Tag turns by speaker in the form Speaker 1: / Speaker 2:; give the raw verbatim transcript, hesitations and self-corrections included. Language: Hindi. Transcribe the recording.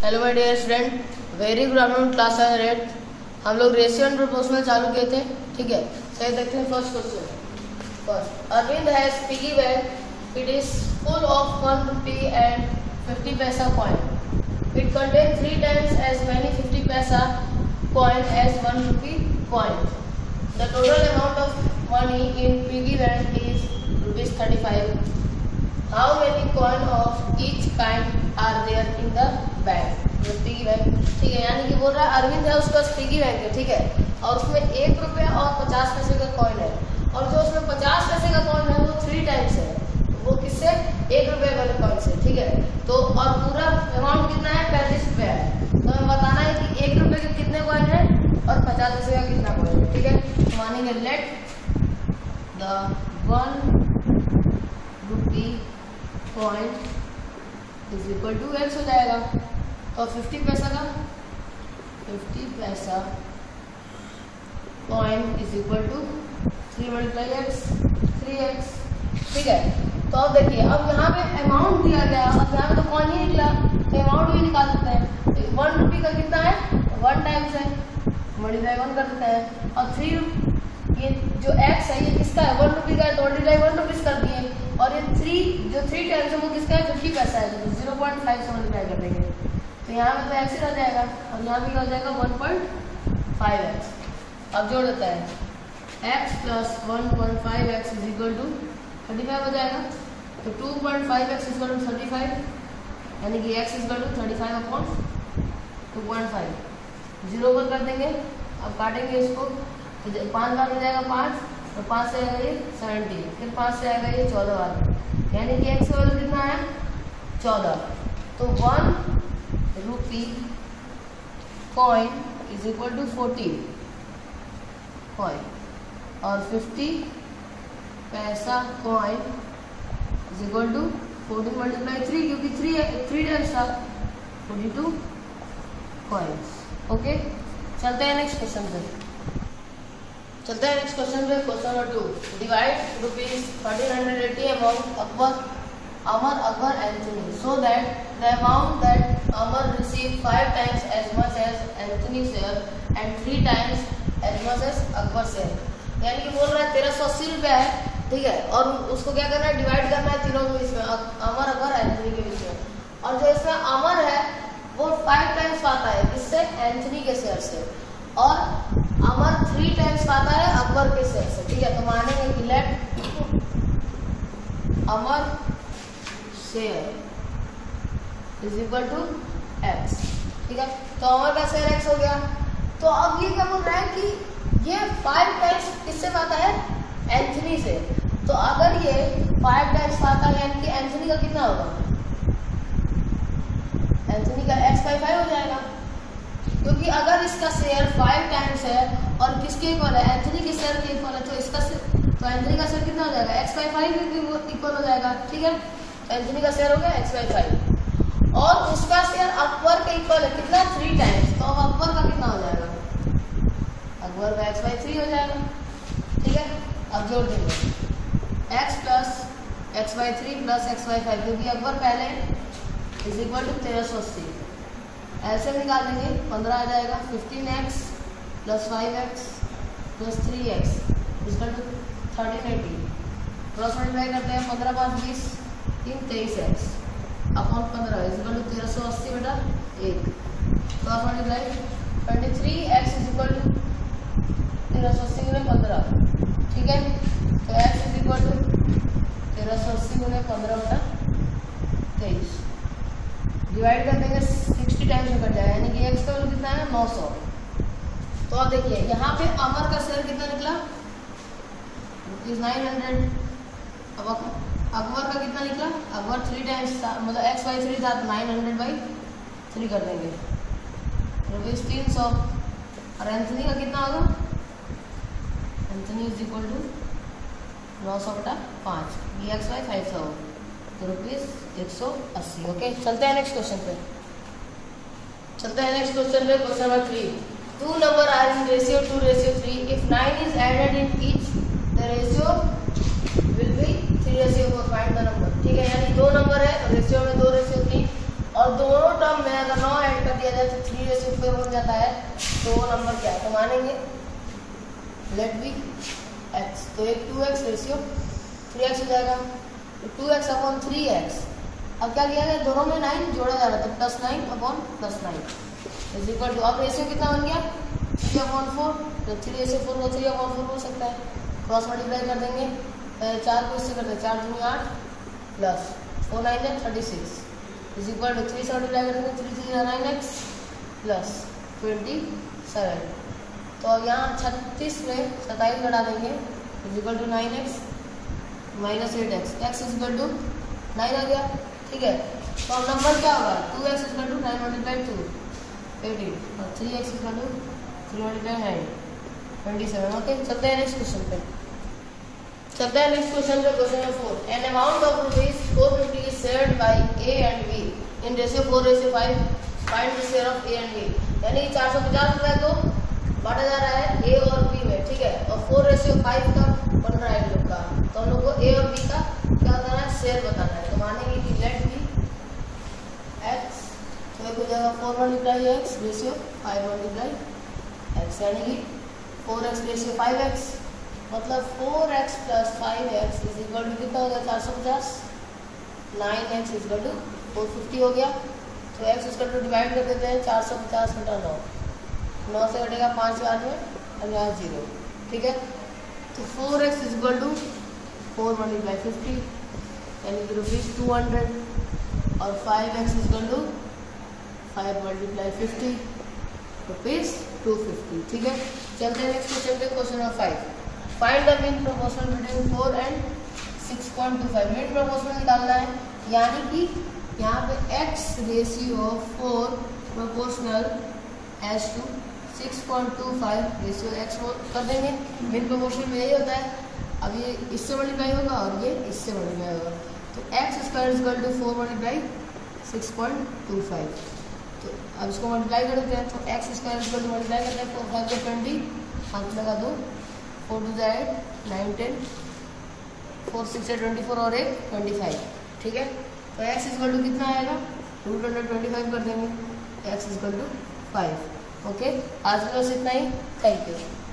Speaker 1: Hello my dear student, very good afternoon class rate. हम लोग रेशियो एंड प्रोपोर्शनल चालू किए थे, ठीक है। सही देखते हैं first question. First, Arvind has piggy bank, it is full of one rupee and fifty paisa coin. It contain three times as many fifty paisa coin as one rupee coin. The total amount of money in piggy bank is rupees thirty five. How many coin of each kind are there in the bank? Piggy bank, ठीक है। यानी कि बोल रहा है अरविंद है, उसके पास पिगी बैंक है, ठीक है। और उसमें एक रुपया और पचास पैसे का कॉइन है, और जो उसमें पचास पैसे का कॉइन है वो थ्री टाइम्स है। वो किससे? एक रुपये वाले कॉइन से, ठीक है। तो और पूरा अमाउंट कितना है? पैंतीस रुपया है। तो हमें बताना है कि एक रुपये के कितने कॉइन है और पचास पैसे का कितना कॉइन है, ठीक है। तो मानेंगे let the one rupee coin is equal to X हो जाएगा। तो फिफ्टी पैसा का fifty paisa coin is equal to three multiply X, three X, ठीक है। तो अब देखिए, अब यहाँ पे अमाउंट दिया गया, अब यहाँ पे तो कॉइन ही निकला, तो अमाउंट भी निकाल सकते हैं। तो वन रुपी का कितना है? वन टाइम्स है, मल्टीप्लाई वन कर देते हैं। और थ्री ये जो एक्स है ये किसका है? वन रुपी का है, तो मल्टीप्लाई वन रुपीज कर दिए। और ये थ्री जो थ्री टाइम्स है वो किसका है? फिफ्टी पैसा है, तो जीरो पॉइंट फाइव से मल्टीप्लाई कर देंगे। तो यहाँ पे तो एक्स ही रह जाएगा, और यहाँ भी हो जाएगा वन पॉइंट फाइव एक्स। अब जोड़ देता है X plus one point five x is equal to thirty five हो जाएगा। तो two point five x is equal to thirty five, यानी कि X is equal to thirty five upon two point five. Zero पर कर देंगे, अब काटेंगे इसको, तो पाँच बार हो जाएगा पाँच, और पाँच से आएगा ये सेवेंटी, फिर पाँच से आएगा ये चौदह बार, यानी कि एक्स का वैल्यू कितना है? चौदह। तो one rupee coin is equal to fourteen coin, और fifty paisa coin is equal to fourteen multiply three, क्योंकि थ्री थ्री टाइम्स था, फोर्टी टू कॉइन्स। ओके, चलते हैं नेक्स्ट क्वेश्चन पे। चलते हैं नेक्स्ट क्वेश्चन पे। Question number two, divide rupees thirteen hundred eighty amount Akbar Amar Akbar Anthony so that the amount that Amar receive five times as much as Anthony share and three times as much as Akbar share. यानी कि बोल रहा है तेरह सौ अस्सी रुपया है, ठीक है, और उसको क्या करना है? डिवाइड करना है तीनों के बीच में, अमर अकबर एंथनी के बीच में। और जो इसमें अमर है वो फाइव टाइम्स पाता है, किससे? एंथनी के शेयर से। और अमर थ्री टाइम्स पाता है अकबर के शेयर से, ठीक है। तो मानेंगे कि let Amar share is equal to X, ठीक है। तो अमर का शेयर एक्स हो गया। तो अब ये क्या बोल रहा है कि ये फाइव टाइम्स किससे पाता है? एंथनी से। तो अगर ये फाइव टाइम्स पाता है, यानी कि एंथनी का कितना होगा? एंथनी का एक्स बाई फाइव हो जाएगा, क्योंकि अगर इसका शेयर फाइव टाइम्स है और किसके इक्वल है? एंथनी के शेयर के इक्वल है, तो इसका तो एंथनी का शेयर कितना हो जाएगा? एक्स बाई फाइव इक्वल हो जाएगा, ठीक है। तो एंथनी का शेयर हो गया एक्स बाई फाइव, और उसका शेयर अकबर के इक्वल है, कितना? Three times. तो अब अकबर का कितना हो जाएगा? अकबर का एक्स बाई थ्री हो जाएगा, ठीक है। अब जोड़ देंगे X plus X by three plus X by five, क्योंकि अकबर पहले इज इक्वल टू तेरह सौ अस्सी। ऐसे निकाल देंगे, पंद्रह आ जाएगा। Fifteen X plus five X plus three X equal to thirteen eighty. Cross multiply करते हैं, पंद्रह पाँच बीस, तीन तेईस एक्स अपॉन पंद्रह इक्वल टू तेरह सौ अस्सी बटा एक। Cross multiply twenty three X is equal to तेरह सौ अस्सी गुने पंद्रह, ठीक है। तो एक्स इज इक्वल टू तेरह सौ अस्सी गुने पंद्रह बटा तेईस। डिवाइड कर देंगे, सिक्सटी टाइम्स में कट जाएगा, यानी कि एक्स का वैल्यू कितना है? नौ सौ। तो अब देखिए यहाँ पे अमर का शेयर कितना निकला? Rupees nine hundred. अब अकबर का कितना निकला? अकबर थ्री टाइम्स था, मतलब एक्स बाई थ्री था, नाइन हंड्रेड बाई थ्री कर देंगे, रुपीज तीन सौ। और एंथनी का कितना होगा? एंथनी इज इक्वल टू नौ सौ बटा पाँच, ये एक्स बाई फाइव था, तो रुपीज एक सौ अस्सी। ओके, चलते हैं नेक्स्ट क्वेश्चन पे। चलते हैं नेक्स्ट क्वेश्चन पे। Question number three, two number are in ratio two ratio three. If nine is added in each the ratio will be three ratio four. Find the number, ठीक है। यानी दो नंबर है, रेशियो में दो रेशियो तीन, और दोनों टर्म में अगर नौ जाए तो थ्री रेशियो फोर बन जाता है, तो वो नंबर क्या है तो मानेंगे लेट बी एक्स, तो एक two X ratio three X हो जाएगा, तो two X upon three X. अब क्या किया गया, दोनों में नाइन जोड़ा जा रहा था, plus nine upon plus nine is equal to, अब रेशियो कितना बन गया थ्री अपॉन फोर, तो थ्री रेशियो फोर को थ्री अपॉन फोर हो सकता है, क्रॉस मल्टीप्लाई कर देंगे, चार को इससे करते हैं, चार दूनी आठ प्लस फोर नाइन है thirty six is equal to three से मल्टीप्लाई करेंगे, three three nine X plus twenty seven. तो अब यहाँ छत्तीस में सत्ताईस घटा देंगे is equal to nine X minus eight X, X is equal to nine आ गया, ठीक है। तो अब नंबर क्या होगा, two X is equal to nine multiply two eighteen और three X is equal to three multiply nine twenty seven. Okay, चलते हैं नेक्स्ट क्वेश्चन पे। चलते हैं नेक्स्ट क्वेश्चन पे, question number four. An amount of rupees four fifty is shared by A and B in ratio four ratio five, find the share of A and B. यानी चार सौ पचास रुपये को बांटा जा रहा है ए और बी में, ठीक है, और फोर रेशियो फाइव का बन रहा है इन लोग का, तो हम लोग को ए और बी का क्या बताना है, शेयर बताना है। तो मानेंगे कि लेट बी एक्स, तो एक हो जाएगा four multiply X ratio five multiply X, यानी कि four X ratio five X, मतलब four X plus five x is equal to कितना हो गया चार सौ पचास, nine X is equal to four fifty हो गया। तो एक्स इक्वल टू डिवाइड कर देते हैं, चार सौ पचास घटा नौ, नौ से घटेगा पाँच बार में और यहाँ जीरो, ठीक है। तो four x is equal to four multiply fifty यानी कि रुपीज़ टू हंड्रेड, और five x is equal to five multiply fifty rupees two fifty, ठीक है। चलते हैं नेक्स्ट क्वेश्चन पे, question number five. Find the mean proportional between four and six point two five. मीन प्रोपोर्शनल निकालना है, यानी कि यहाँ पे x ratio four proportional as to six point two five ratio x कर देंगे। मीन प्रोपोर्शनल में यही होता है, अब ये इससे मल्टीप्लाई होगा और ये इससे मल्टीप्लाई होगा, तो X square is equal to four multiply six point two five. तो अब इसको मल्टीप्लाई कर देते हैं, तो X square is equal to multiply करते हैं, फोर फाइव को ट्वेंटी, हाथ लगा दो, four two eight nine ten, four six है ट्वेंटी फोर और एक ट्वेंटी फाइव, ठीक है। तो एक्स इक्वल टू कितना आएगा, रूट अंडर ट्वेंटी फाइव कर देंगे, X equal to five. Okay, आज बस इतना ही, थैंक यू।